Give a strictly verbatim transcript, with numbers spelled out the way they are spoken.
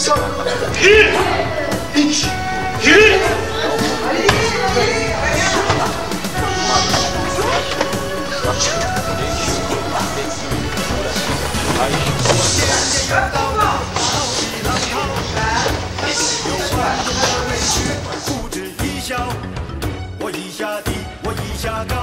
上，一，一，一。 不止一笑，我一下低，我一下高。